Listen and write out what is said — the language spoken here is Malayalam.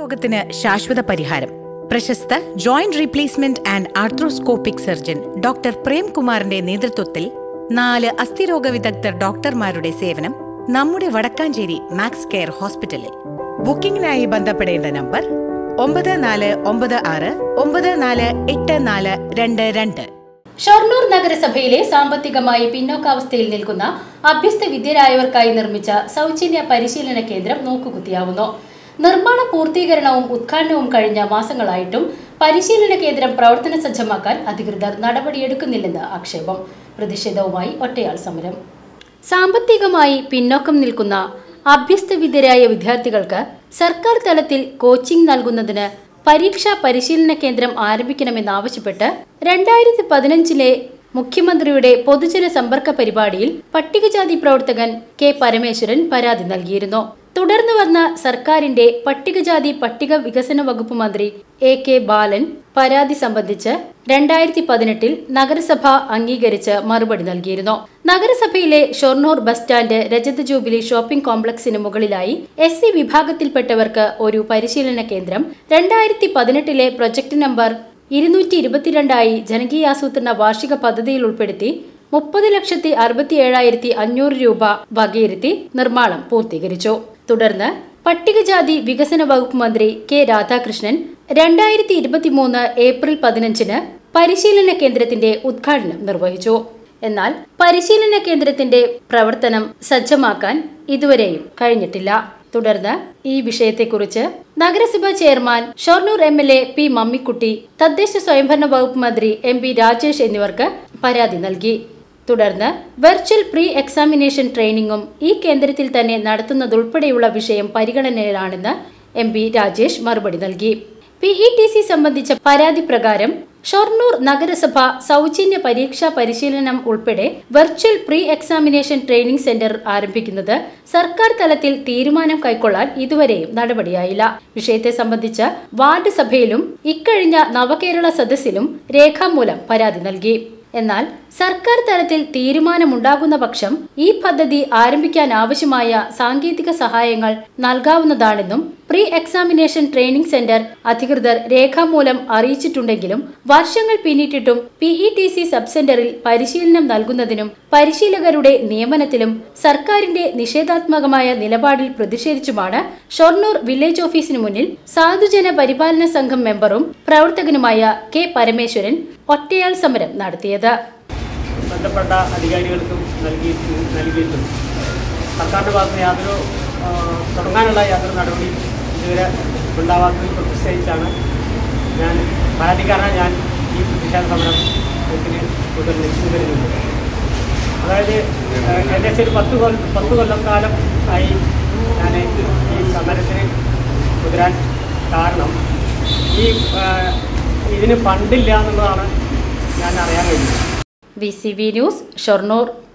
രോഗത്തിന് ശാശ്വത പരിഹാരം. പ്രശസ്ത joint replacement and arthroscopic surgeon doctor പ്രേംകുമാറിന്റെ നേതൃത്വത്തിൽ 4 അസ്ഥിരോഗ വിദഗ്ധർ ഡോക്ടർമാരുടെ സേവനം നമ്മുടെ വടക്കാഞ്ചേരി മാക്സ് കെയർ ഹോസ്പിറ്റലിൽ. ബുക്കിംഗിനായി ബന്ധപ്പെടേണ്ട നമ്പർ 9496948422. ഷൊർണൂർ നഗരസഭയിലെ സാമ്പത്തികമായി പിന്നോക്കാവസ്ഥയിൽ നിൽക്കുന്ന അഭ്യസ്ത വിദ്യരായവർക്കായി നിർമ്മിച്ച സൗജന്യ പരിശീലന കേന്ദ്രം നോക്കുകുത്തിയാവുന്നു. നിർമ്മാണ പൂർത്തീകരണവും ഉദ്ഘാടനവും കഴിഞ്ഞ മാസങ്ങളായിട്ടും പരിശീലന കേന്ദ്രം പ്രവർത്തന സജ്ജമാക്കാൻ അധികൃതർ നടപടിയെടുക്കുന്നില്ലെന്ന് ആക്ഷേപം. പ്രതിഷേധവുമായി ഒറ്റയാൾ സമരം. സാമ്പത്തികമായി പിന്നോക്കം നിൽക്കുന്ന അഭ്യസ്ത വിദ്യരായ വിദ്യാർത്ഥികൾക്ക് സർക്കാർ തലത്തിൽ കോച്ചിംഗ് നൽകുന്നതിന് പരീക്ഷാ പരിശീലന കേന്ദ്രം ആരംഭിക്കണമെന്നാവശ്യപ്പെട്ട് 2015 മുഖ്യമന്ത്രിയുടെ പൊതുജന സമ്പർക്ക പരിപാടിയിൽ പട്ടികജാതി പ്രവർത്തകൻ കെ പരമേശ്വരൻ പരാതി നൽകിയിരുന്നു. തുടർന്ന് വന്ന സർക്കാരിന്റെ പട്ടികജാതി പട്ടിക വികസന വകുപ്പ് മന്ത്രി AK ബാലൻ പരാതി സംബന്ധിച്ച് 2018 നഗരസഭ അംഗീകരിച്ച് മറുപടി നൽകിയിരുന്നു. നഗരസഭയിലെ ഷൊർണൂർ ബസ് സ്റ്റാൻഡ് രജത ജൂബിലി ഷോപ്പിംഗ് കോംപ്ലക്സിന് മുകളിലായി SC വിഭാഗത്തിൽപ്പെട്ടവർക്ക് ഒരു പരിശീലന കേന്ദ്രം 2018 പ്രൊജക്ട് നമ്പർ 222 ജനകീയാസൂത്രണ വാർഷിക പദ്ധതിയിൽ ഉൾപ്പെടുത്തി 30,67,500 രൂപ വകയിരുത്തി നിർമ്മാണം പൂർത്തീകരിച്ചു. തുടർന്ന് പട്ടികജാതി വികസന വകുപ്പ് മന്ത്രി K രാധാകൃഷ്ണൻ 2023 ഏപ്രിൽ 15 പരിശീലന കേന്ദ്രത്തിന്റെ ഉദ്ഘാടനം നിർവഹിച്ചു. എന്നാൽ പരിശീലന കേന്ദ്രത്തിന്റെ പ്രവർത്തനം സജ്ജമാക്കാൻ ഇതുവരെയും കഴിഞ്ഞിട്ടില്ല. തുടർന്ന് ഈ വിഷയത്തെക്കുറിച്ച് നഗരസഭാ chairman Shoranur MLA P Mammikutty, തദ്ദേശ സ്വയംഭരണ വകുപ്പ് മന്ത്രി MP രാജേഷ് എന്നിവർക്ക് പരാതി നൽകി. തുടർന്ന് വെർച്വൽ പ്രീ എക്സാമിനേഷൻ ട്രെയിനിങ്ങും ഈ കേന്ദ്രത്തിൽ തന്നെ നടത്തുന്നതുൾപ്പെടെയുള്ള വിഷയം പരിഗണനയിലാണെന്ന് MP രാജേഷ് മറുപടി നൽകി. PETC സംബന്ധിച്ച പരാതി പ്രകാരം ഷൊർണൂർ നഗരസഭ സൗജന്യ പരീക്ഷാ പരിശീലനം ഉൾപ്പെടെ virtual pre examination training centre ആരംഭിക്കുന്നത് സർക്കാർ തലത്തിൽ തീരുമാനം കൈക്കൊള്ളാൻ ഇതുവരെയും നടപടിയായില്ല. വിഷയത്തെ സംബന്ധിച്ച് വാർഡ് സഭയിലും ഇക്കഴിഞ്ഞ നവകേരള സദസ്സിലും രേഖാമൂലം പരാതി നൽകി. എന്നാൽ സർക്കാർ തലത്തിൽ തീരുമാനമുണ്ടാകുന്ന പക്ഷം ഈ പദ്ധതി ആരംഭിക്കാൻ ആവശ്യമായ സാങ്കേതിക സഹായങ്ങൾ നൽകാവുന്നതാണെന്നും പ്രീ എക്സാമിനേഷൻ ട്രെയിനിംഗ് സെന്റർ അധികൃതർ രേഖാമൂലം അറിയിച്ചിട്ടുണ്ടെങ്കിലും വർഷങ്ങൾ പിന്നിട്ടിട്ടും PETC സബ് സെന്ററിൽ പരിശീലനം നൽകുന്നതിനും പരിശീലകരുടെ നിയമനത്തിലും സർക്കാരിന്റെ നിഷേധാത്മകമായ നിലപാടിൽ പ്രതിഷേധിച്ചുമാണ് ഷൊർണൂർ വില്ലേജ് ഓഫീസിന് മുന്നിൽ സാധുജന പരിപാലന സംഘം മെമ്പറും പ്രവർത്തകനുമായ K പരമേശ്വരൻ ഒറ്റയാൾ സമരം നടത്തിയത്. ബന്ധപ്പെട്ട അധികാരികൾക്കും നൽകിയിട്ടുണ്ട്. സർക്കാരിൻ്റെ ഭാഗത്ത് തുടങ്ങാനുള്ള യാതൊരു നടപടിയും ഇതുവരെ ഉണ്ടാവാത്തതിൽ പ്രതിഷേധിച്ചാണ് പരാതിക്കാരനാണ് ഞാൻ ഈ പ്രതിഷേധ സമരത്തിന് തുടർന്ന് വരുന്നത്. അതായത് ഏകദേശം ഒരു 10 കൊല്ലക്കാലം ആയി ഞാൻ ഈ സമരത്തിന് കുതിരാൻ കാരണം ഇതിന് ഫണ്ടില്ല എന്നുള്ളതാണ് ഞാൻ അറിയാൻ കഴിഞ്ഞത്. VCV news Shoranur.